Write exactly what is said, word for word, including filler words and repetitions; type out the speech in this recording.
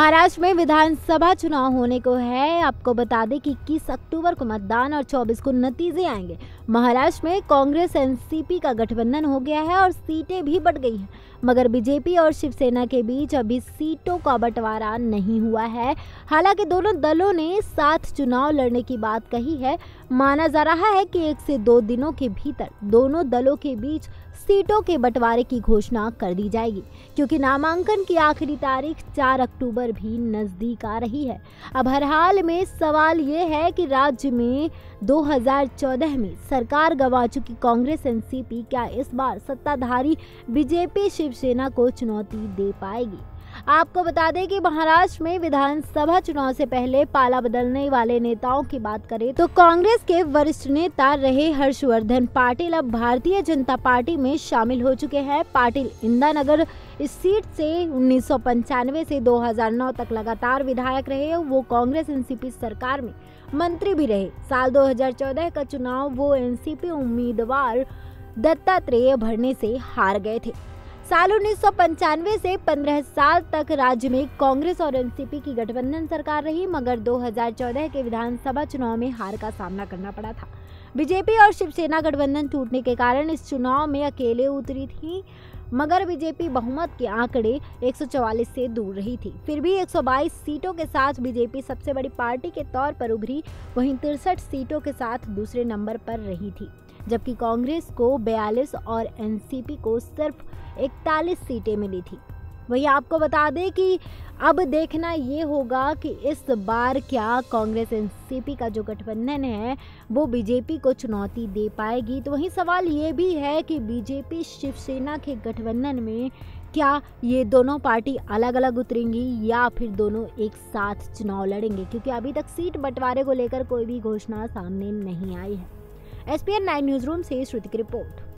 महाराष्ट्र में विधानसभा चुनाव होने को है। आपको बता दें कि इक्कीस अक्टूबर को मतदान और चौबीस को नतीजे आएंगे। महाराष्ट्र में कांग्रेस एनसीपी का गठबंधन हो गया है और सीटें भी बढ़ गई हैं, मगर बीजेपी और शिवसेना के बीच अभी सीटों का बंटवारा नहीं हुआ है। हालांकि दोनों दलों ने साथ चुनाव लड़ने की बात कही है। माना जा रहा है कि एक से दो दिनों के भीतर दोनों दलों के बीच सीटों के बंटवारे की घोषणा कर दी जाएगी, क्योंकि नामांकन की आखिरी तारीख चार अक्टूबर भी नजदीक आ रही है। अब हर हाल में सवाल ये है कि राज्य में दो हज़ार चौदह में सरकार गंवा चुकी कांग्रेस एनसीपी क्या इस बार सत्ताधारी बीजेपी शिवसेना को चुनौती दे पाएगी। आपको बता दें कि महाराष्ट्र में विधानसभा चुनाव से पहले पाला बदलने वाले नेताओं की बात करें तो कांग्रेस के वरिष्ठ नेता रहे हर्षवर्धन पाटिल अब भारतीय जनता पार्टी में शामिल हो चुके हैं। पाटिल इंदिरानगर इस सीट से उन्नीस सौ पंचानवे से दो हज़ार नौ तक लगातार विधायक रहे। वो कांग्रेस एनसीपी सरकार में मंत्री भी रहे। साल दो हज़ार चौदह का चुनाव वो एनसीपी उम्मीदवार दत्तात्रेय भरने से हार गए थे। साल उन्नीस सौ पंचानवे से पंद्रह साल तक राज्य में कांग्रेस और एनसीपी की गठबंधन सरकार रही, मगर दो हज़ार चौदह के विधानसभा चुनाव में हार का सामना करना पड़ा था। बीजेपी और शिवसेना गठबंधन टूटने के कारण इस चुनाव में अकेले उतरी थी, मगर बीजेपी बहुमत के आंकड़े एक सौ चौवालीस से दूर रही थी। फिर भी एक सौ बाईस सीटों के साथ बीजेपी सबसे बड़ी पार्टी के तौर पर उभरी, वहीं तिरसठ सीटों के साथ दूसरे नंबर पर रही थी, जबकि कांग्रेस को बयालीस और एनसीपी को सिर्फ इकतालीस सीटें मिली थी। वहीं आपको बता दें कि अब देखना ये होगा कि इस बार क्या कांग्रेस एनसीपी का जो गठबंधन है वो बीजेपी को चुनौती दे पाएगी। तो वहीं सवाल ये भी है कि बीजेपी शिवसेना के गठबंधन में क्या ये दोनों पार्टी अलग अलग उतरेंगी या फिर दोनों एक साथ चुनाव लड़ेंगे, क्योंकि अभी तक सीट बंटवारे को लेकर कोई भी घोषणा सामने नहीं आई है। S P N nine news room से श्रुति की रिपोर्ट।